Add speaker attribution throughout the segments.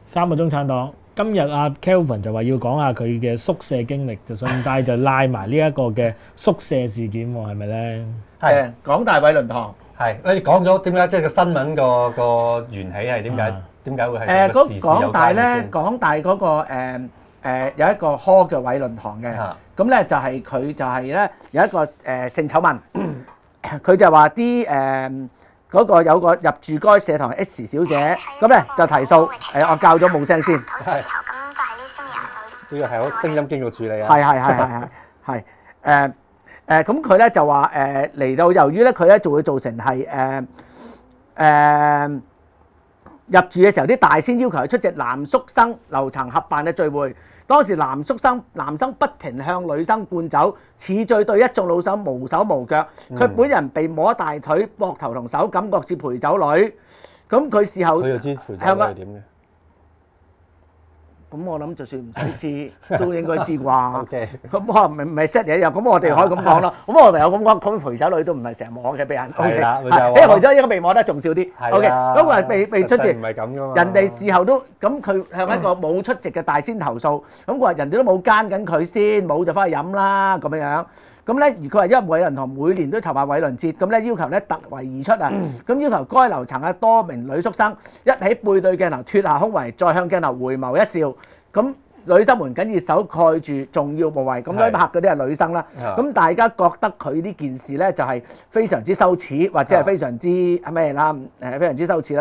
Speaker 1: 3個中產黨。今日阿 Kelvin 就話要講下佢嘅宿舍經歷，就順帶就拉埋呢一個嘅宿舍事件喎，係咪咧？
Speaker 2: 係港大偉倫堂。
Speaker 3: 係，你講咗點解即係個新聞個緣起係點解會係同個時事有關嘅先？
Speaker 2: 港大咧，港大嗰個有一個 hall 叫偉倫堂嘅，咁咧就係佢就係咧有一個性醜聞，佢就話啲嗰個有個入住該社堂 S 小姐，咁咧就提訴，我教咗冇聲先。
Speaker 3: 係。呢個係好聲音經過處理啊。
Speaker 2: 係咁佢咧就話嚟到，由於咧佢咧就會造成係入住嘅時候，啲大仙要求佢出席男宿生樓層合辦嘅聚會。當時男生不停向女生灌酒，似醉對一眾老手無手無腳。佢本人被摸大腿、膊頭同手，感覺似陪酒女。咁佢事後
Speaker 3: 佢就知陪酒女係點嘅。
Speaker 2: 咁我諗就算唔使知，都應該知啩。
Speaker 3: OK。
Speaker 2: 咁可能唔係 set 嘢又，咁我哋可以咁講啦。咁我哋有咁講，咁陪酒女都唔係成日摸嘅俾人。
Speaker 3: 係啦，
Speaker 2: 因為陪酒應該被摸得仲少啲。OK。咁話被出席，
Speaker 3: 唔係咁噶嘛。
Speaker 2: 人哋事後都咁，佢向一個冇出席嘅大仙投訴。咁佢話人哋都冇奸緊佢先，冇就翻去飲啦咁樣。咁咧，佢話因為偉倫堂每年都籌辦偉倫節，咁咧要求咧突圍而出啊！咁要求該樓層嘅多名女宿生一起背對鏡頭脫下胸圍，再向鏡頭回眸一笑。咁女生們緊以手蓋住，仲要無謂。咁咧拍嗰啲係女生啦。咁大家覺得佢呢件事咧就係非常之羞恥，或者係非常之咩啦？非常之羞恥啦。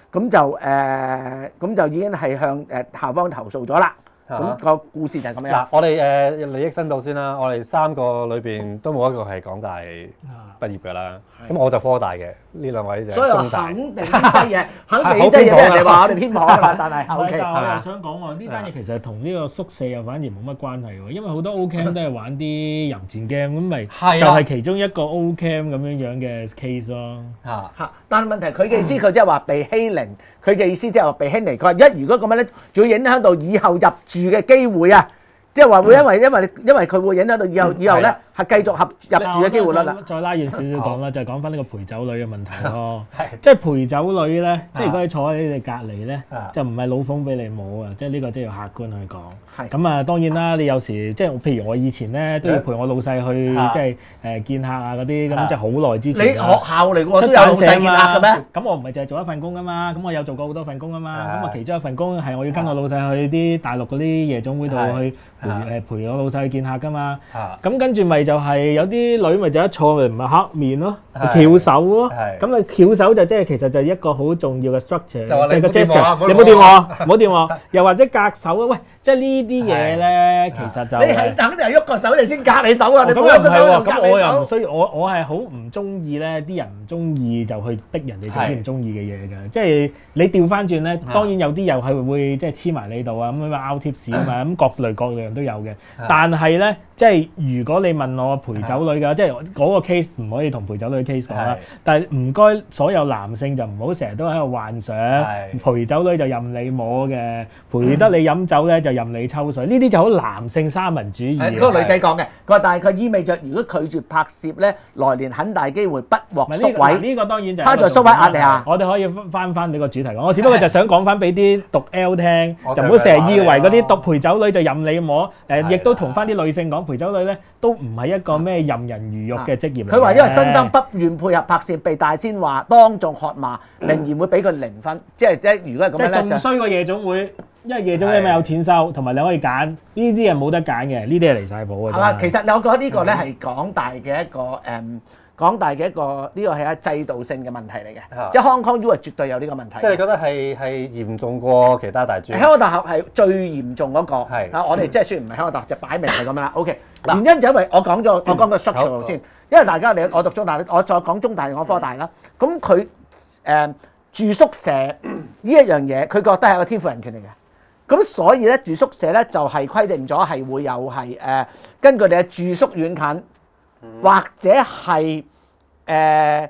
Speaker 2: 咁就已經係向校方投訴咗啦。咁個故事就係咁樣。
Speaker 3: 嗱，我哋利益申報先啦。我哋3個裏邊都冇一個係港大畢業㗎啦。咁我就科大嘅，呢2位就係中大。
Speaker 2: 所以肯定呢劑嘢，肯定呢劑嘢俾人哋話我哋偏頗啦。但係 OK，
Speaker 1: 但係我又想講喎，呢單嘢其實同呢個宿舍又反而冇乜關係喎，因為好多 O-Cam 都係玩啲淫賤 game，咁咪就係其中一個 O-Cam 咁樣嘅 case 咯。
Speaker 2: 但係問題佢嘅意思，佢即係話被欺凌。佢嘅意思即係話被欺凌。佢話如果咁樣咧，仲要影響到以後入住嘅機會啊！即係話會因為佢會影響到以後咧係繼續入住嘅機會率啦。
Speaker 1: 再拉遠少少講啦，就係講翻呢個陪酒女嘅問題咯。即係陪酒女咧，即係如果你坐喺你哋隔離咧，就唔係老馮俾你摸啊！即係呢個都要客觀去講。咁啊，當然啦，你有時即係譬如我以前咧都要陪我老細去即係見客啊嗰啲，咁即係好耐之前。
Speaker 2: 你學校嚟喎，都有老細見客嘅咩？
Speaker 1: 咁我唔係淨係做一份工噶嘛，咁我有做過好多份工啊嘛。咁啊，其中一份工係我要跟我老細去啲大陸嗰啲夜總會度去陪我老細去見客噶嘛。咁跟住咪就係有啲女咪就一坐咪唔係黑面咯，翹手咯。咁啊翹手就即係其實就係一個好重要嘅 structure。
Speaker 3: 就話你
Speaker 1: 個 gesture，你冇掂我，唔好掂我。又或者隔手啊，喂，即係呢啲嘢咧，其實就
Speaker 2: 你係等定係喐個手你先隔你手啊！你
Speaker 1: 咁又唔係喎，咁我又唔需要，我係好唔中意咧，啲人唔中意就去逼人哋做啲唔中意嘅嘢嘅。即係你調翻轉咧，當然有啲又係會即係黐埋你度啊，咁樣拗貼士啊嘛，咁各類各樣都有嘅。但係咧，即係如果你問我陪酒女嘅，即係嗰個 case 唔可以同陪酒女 case 講啦。但係唔該，所有男性就唔好成日都喺度幻想陪酒女就任你摸嘅，陪得你飲酒咧就任你抽水。呢啲就好男性三民主義。
Speaker 2: 嗰個女仔講嘅，佢話但係佢意味着如果拒絕拍攝咧，來年很大機會不獲宿位。
Speaker 1: 呢個當然就
Speaker 2: 他在宿位壓力下。
Speaker 1: 我哋可以翻你個主題講。我只不過就想講翻俾啲讀 L 聽，就唔好成日以為嗰啲讀陪酒女就任你摸。亦都同翻啲女性講，陪酒女咧都唔係一個咩任人魚肉嘅職業嚟嘅。
Speaker 2: 佢話因為新生不願配合拍攝，被大仙話當眾喝罵，仍然會俾佢0分。即係如果係咁樣咧，
Speaker 1: 仲衰過夜總會，因為夜總會咪有錢收，同埋你可以揀。呢啲係冇得揀嘅，呢啲係離曬譜嘅。
Speaker 2: 係啦，其實我覺得呢個咧係港大嘅一個港大嘅一個呢個係一制度性嘅問題嚟嘅，即係 Hong Kong U 係絕對有呢個問題。
Speaker 3: 即係你覺得係嚴重過其他大專？
Speaker 2: 香港大學係最嚴重嗰個。係我哋即係雖然唔係香港大學，就擺明係咁樣啦。OK，原因就因為我講個 structure 先，因為大家我讀中大，我再講中大，我科大啦。咁佢住宿舍呢一樣嘢，佢覺得係一個天賦人權嚟嘅。咁所以咧住宿舍咧就係規定咗係會有係根據你嘅住宿遠近。或者係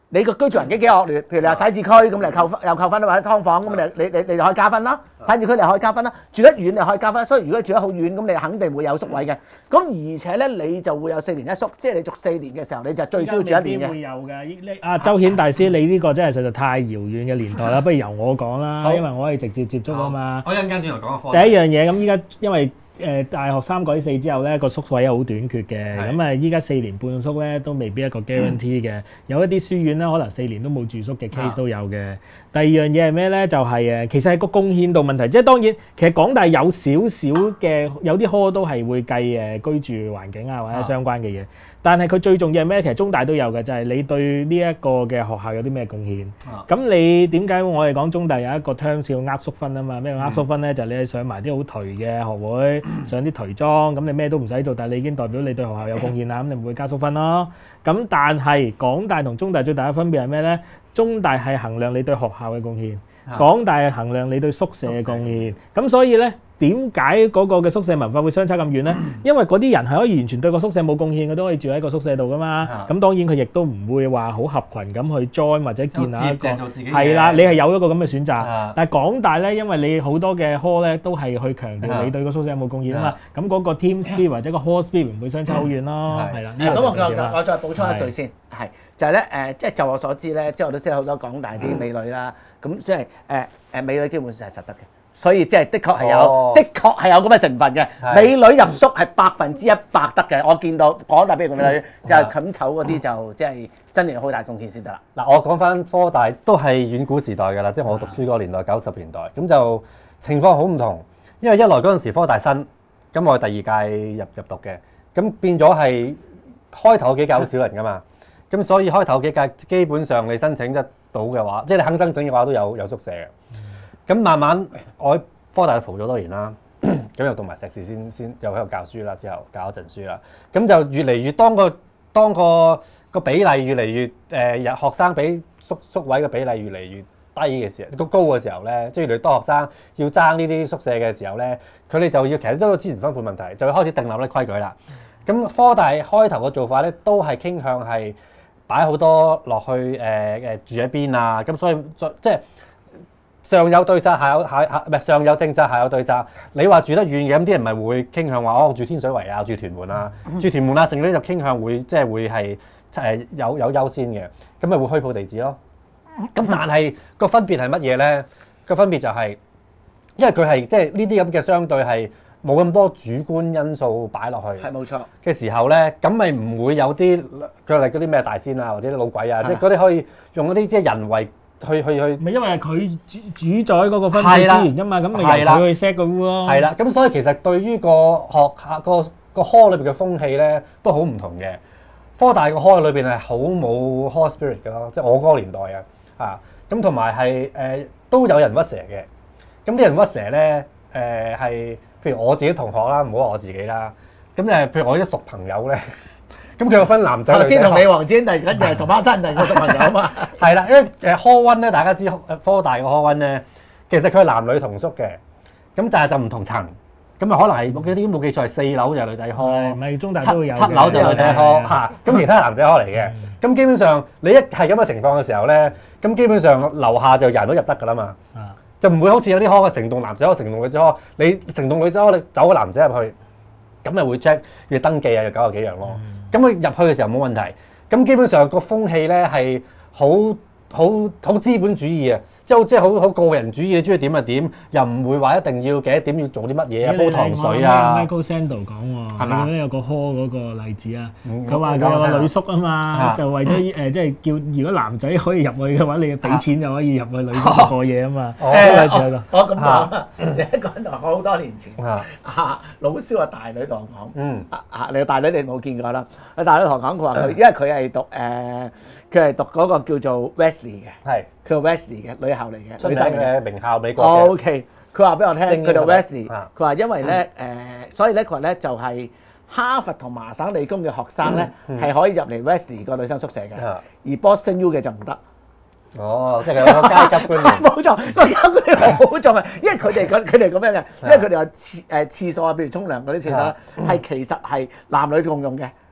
Speaker 2: 你個居住環境幾惡劣，譬如你話徙置區咁，你又扣分或者劏房咁，你就可以加分啦。徙置區你可以加分啦，住得遠你可以加分。所以如果住得好遠，咁你肯定會有宿位嘅。咁而且咧，你就會有4年一宿，即係你續4年嘅時候，你就最少住1年嘅。
Speaker 1: 會有嘅。周顯大師，你呢個真係實在太遙遠嘅年代啦，不如由我講啦，因為我係直接接觸啊嘛。
Speaker 3: 我一陣間轉頭講個科。
Speaker 1: 第一樣嘢咁，依家因為大學3改4之後咧，個宿位好短缺嘅，咁啊依家4年半宿咧都未必一個 guarantee 嘅，有一啲書院咧可能4年都冇住宿嘅 case 都有嘅。第二樣嘢係咩咧？就係其實係個貢獻度問題，即係當然其實港大有少少嘅有啲科都係會計居住環境啊或者相關嘅嘢，但係佢最重要係咩？其實中大都有嘅，就係你對呢一個嘅學校有啲咩貢獻。咁你點解我哋講中大有一個 term 叫壓縮分啊嘛？咩叫壓縮分咧？就係你上埋啲好頹嘅學會，上啲頹莊，咁你咩都唔使做，但係你已經代表你對學校有貢獻啦，咁你唔會加縮分咯。咁但係港大同中大最大嘅分別係咩咧？中大係衡量你對學校嘅貢獻，港大係衡量你對宿舍嘅貢獻。咁所以咧，點解嗰個嘅宿舍文化會相差咁遠咧？因為嗰啲人係可以完全對個宿舍冇貢獻，佢都可以住喺個宿舍度噶嘛。咁當然佢亦都唔會話好合群咁去 join 或者建下一個。係啦，你係有一個咁嘅選擇。但係港大咧，因為你好多嘅科咧都係去強調你對個宿舍有冇貢獻啊嘛。咁嗰個 team spirit 或者個 hall spirit 唔會相差好遠咯。係啦。
Speaker 2: 咁我再補充一句先，係就係咧即係就我所知咧，即係我都識好多港大啲美女啦。咁即係美女基本上係實得嘅。所以即係的確係有咁嘅成分嘅，美女入宿係100%得嘅。我見到港大譬如美女就係冚醜嗰啲就即係真係有好大貢獻先得啦。
Speaker 3: 嗱，我講翻科大都係遠古時代㗎啦，即係我讀書嗰個年代90年代，咁就情況好唔同。因為一來嗰陣時科大新，咁我係第2屆入讀嘅，咁變咗係開頭幾屆好少人㗎嘛，咁所以開頭幾屆基本上你申請得到嘅話，即係你肯申請嘅話都有宿舍嘅。咁慢慢我喺科大蒲咗多年啦，咁又讀埋碩士先又喺度教書啦，之後教一陣書啦，咁就越嚟越當個比例越嚟越學生比宿位嘅比例越嚟越低嘅時候，高嘅時候咧，即係越嚟越多學生要爭呢啲宿舍嘅時候咧，佢哋就要其實都有資源分配問題，就要開始訂立啲規矩啦。咁科大開頭嘅做法咧，都係傾向係擺好多落去住喺邊啊，咁所以即係。上有對策，上有政策，下有對策。你話住得遠嘅，咁啲人咪會傾向話住天水圍啊，住屯門啊，住屯門啊，成嗰啲就傾向會即係會係有優先嘅，咁咪會虛報地址咯。咁但係個分別係乜嘢咧？個分別就係，因為佢係即係呢啲咁嘅相對係冇咁多主觀因素擺落去，
Speaker 2: 係冇錯
Speaker 3: 嘅時候咧，咁咪唔會有啲佢係嗰啲咩大仙啊，或者啲老鬼啊，即係嗰啲可以用嗰啲即係人為。去，咪
Speaker 1: 因為係佢主宰嗰個分配資源㗎嘛，咁咪由佢去 set 個 rule 咯。
Speaker 3: 係啦，咁所以其實對於個學校個 hall 裏邊嘅風氣咧，都好唔同嘅。科大個 hall 裏邊係好冇 hall spirit 嘅咯，即係我嗰個年代啊，咁同埋係都有人屈蛇嘅。咁啲人屈蛇咧係，譬如我自己同學啦，唔好話我自己啦。咁譬如我啲熟朋友咧。咁佢有分男仔女仔。先
Speaker 2: 同你黃子兄弟緊就係同班生弟個熟朋友啊嘛。
Speaker 3: 係啦，因為hall one咧，大家知科大個 hall one咧，其實佢係男女同宿嘅，咁但係就唔同層，咁啊可能係我冇記錯係4樓就係女仔 hall，
Speaker 1: 唔係中大都有
Speaker 3: 7樓就女仔 hall 嚇，咁其他係男仔 hall 嚟嘅。咁基本上你一係咁嘅情況嘅時候咧，咁基本上樓下就人都入得㗎啦嘛，就唔會好似有啲 hall 成棟男仔 hall 成棟女仔 hall，你成棟女仔 hall 你走個男仔入去，咁咪會 check 要登記啊，要90幾樣咯。咁佢入去嘅時候冇問題，咁基本上個風氣咧係好資本主義啊，即係好個人主義，你中意點就點，又唔會話一定要幾多點要做啲乜嘢啊，煲糖水啊。
Speaker 1: Michael Sandel 講喎，
Speaker 3: 係咪？
Speaker 1: 有個 hall 嗰個例子啊，佢話佢有個女宿啊嘛，就為咗即係叫如果男仔可以入去嘅話，你要俾錢就可以入去女宿過夜啊嘛。
Speaker 2: 我咁講啦，你一個人同好多年前老蕭話大女同我講，你個大女你冇見過啦。佢大女同我講，佢話佢因為佢係讀嗰個叫做 Wesley 嘅，係佢係 Wesley 嘅女校嚟嘅，
Speaker 3: 出名嘅名校美國嘅。
Speaker 2: OK，佢話俾我聽，佢讀 Wesley，佢話因為咧所以咧佢話咧就係哈佛同麻省理工嘅學生咧係可以入嚟 Wesley 個女生宿舍嘅，而 Boston U 嘅就唔得。
Speaker 3: 哦，即係有個階級觀念。
Speaker 2: 冇錯，個階級觀念好重啊，因為佢哋咁樣嘅，因為佢哋話廁所啊，譬如沖涼嗰啲廁所係其實係男女共用嘅。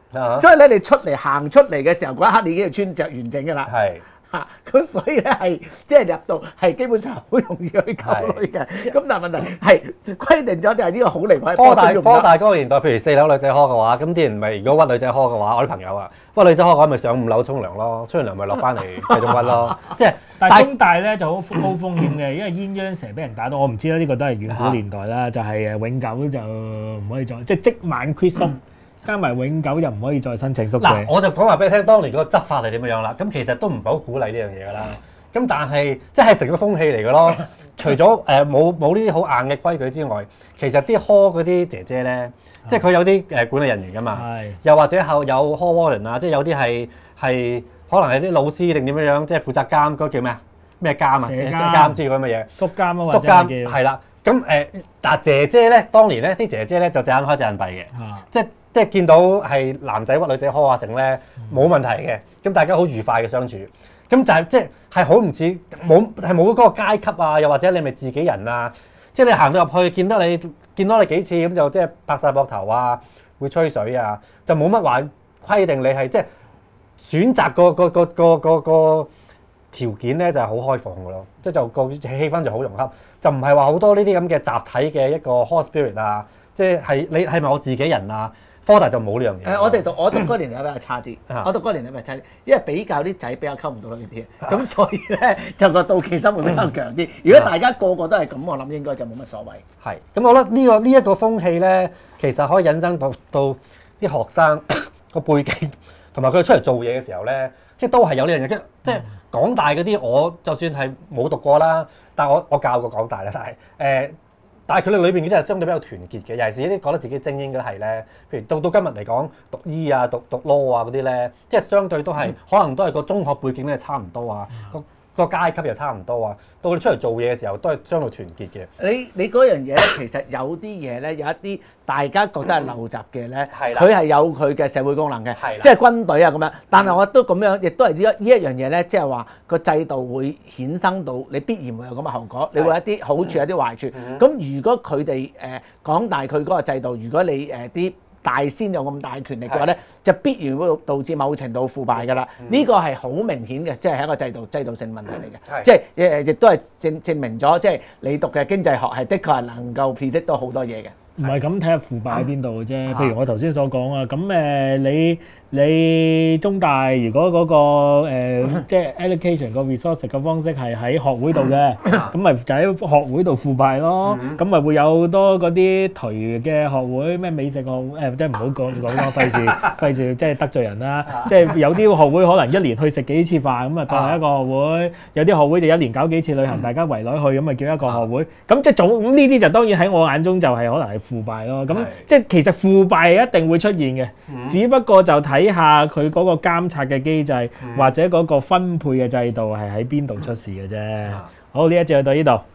Speaker 2: 所以咧你行出嚟嘅時候嗰一刻，你已經係穿着完整㗎啦。
Speaker 3: 係。
Speaker 2: 咁所以咧係即係入到係基本上好容易去溝女嘅，咁但係問題係規定咗就係呢個好離譜。
Speaker 3: 科大嗰個年代，譬如4樓女仔呵嘅話，咁啲人咪如果屈女仔呵嘅話，我啲朋友啊，屈女仔呵嘅話咪上5樓沖涼咯，沖完涼咪落翻嚟繼續屈咯，即係。
Speaker 1: 但係中大咧就好高風險嘅，因為鴛鴦蛇俾人打到，我唔知啦，呢個都係遠古年代啦，就係永久就唔可以再即係即晚 quit 宿。加埋永久就唔可以再申請宿舍。
Speaker 3: 嗱，我就講話俾你聽，當年嗰個執法係點樣啦。咁其實都唔係好鼓勵呢樣嘢㗎啦。咁但係即係成個風氣嚟㗎咯。除咗冇呢啲好硬嘅規矩之外，其實啲科嗰啲姐姐咧，即係佢有啲管理人員㗎嘛。又或者有科 warden 啊，即係有啲係可能係啲老師定點樣，即係負責監嗰個叫咩啊？咩監啊？社監之類咁嘅嘢。
Speaker 1: 宿監啊，或者
Speaker 3: 叫係啦。咁但姐姐咧，當年咧啲姐姐咧就隻眼開隻眼閉嘅，即係見到係男仔屈女仔呵啊成咧冇問題嘅，咁大家好愉快嘅相處。咁就係即係好唔似冇嗰個階級啊，又或者你咪自己人啊，即係你行到入去見到你幾次咁就即係拍晒膊頭啊，會吹水啊，就冇乜話規定你係即係選擇個條件咧就係好開放嘅咯，即係就個氣氛就好融洽，就唔係話好多呢啲咁嘅集體嘅一個 hall spirit 啊，即係你係咪我自己人啊？科大就冇呢樣嘢。
Speaker 2: 我讀嗰年代比較差啲，我讀嗰年代比較差啲，因為比較啲仔比較溝唔到女啲，咁所以咧就個妒忌心會比較強啲。如果大家個個都係咁，我諗應該就冇乜所謂。係，
Speaker 3: 咁我覺得呢一個風氣咧，其實可以引申到啲學生個背景，同埋佢哋出嚟做嘢嘅時候咧，即係都係有呢樣嘢。即係港大嗰啲，我就算係冇讀過啦，但係我教過港大啦，但係佢哋裏邊嗰啲係相對比較團結嘅，尤其是啲覺得自己精英嘅係咧，譬如到今日嚟講，讀醫啊、讀 law 啊嗰啲咧，即係相對都係可能都係個中學背景咧差唔多啊，個階級又差唔多啊，到佢出嚟做嘢嘅時候都係相對團結嘅。
Speaker 2: 你嗰樣嘢咧，其實有啲嘢咧，有一啲大家覺得係陋習嘅咧，佢係有佢嘅社會功能嘅，即係軍隊啊咁樣。但係我都咁樣，亦都係呢一樣嘢咧，即係話個制度會衍生到你必然會有咁嘅後果，你會有一啲好處有啲壞處。咁如果佢哋港大佢嗰個制度，如果你啲大仙有咁大權力嘅話咧，就必然會導致某程度腐敗㗎啦。呢個係好明顯嘅，即係一個制度性問題嚟嘅。即係亦都係證明咗，即係你讀嘅經濟學係的確係能夠 predict 到好多嘢嘅。
Speaker 1: 唔係咁睇下腐敗喺邊度嘅啫。譬如我頭先所講啊，咁你中大如果嗰個即係 allocation 個 resource 嘅方式係喺學會度嘅，咁咪就喺學會度腐敗咯。咁咪會有好多嗰啲頹嘅學會，咩美食學會即係唔好講啦，費事即係得罪人啦。即係有啲學會可能一年去食幾次飯，咁啊當係一個學會；有啲學會就一年搞幾次旅行，大家圍內去，咁咪叫一個學會。咁即係咁呢啲就當然喺我眼中就係可能係腐敗咯。咁即係其實腐敗係一定會出現嘅，只不過就睇下佢嗰個監察嘅機制，或者嗰個分配嘅制度係喺邊度出事嘅啫。好，呢一節就到呢度。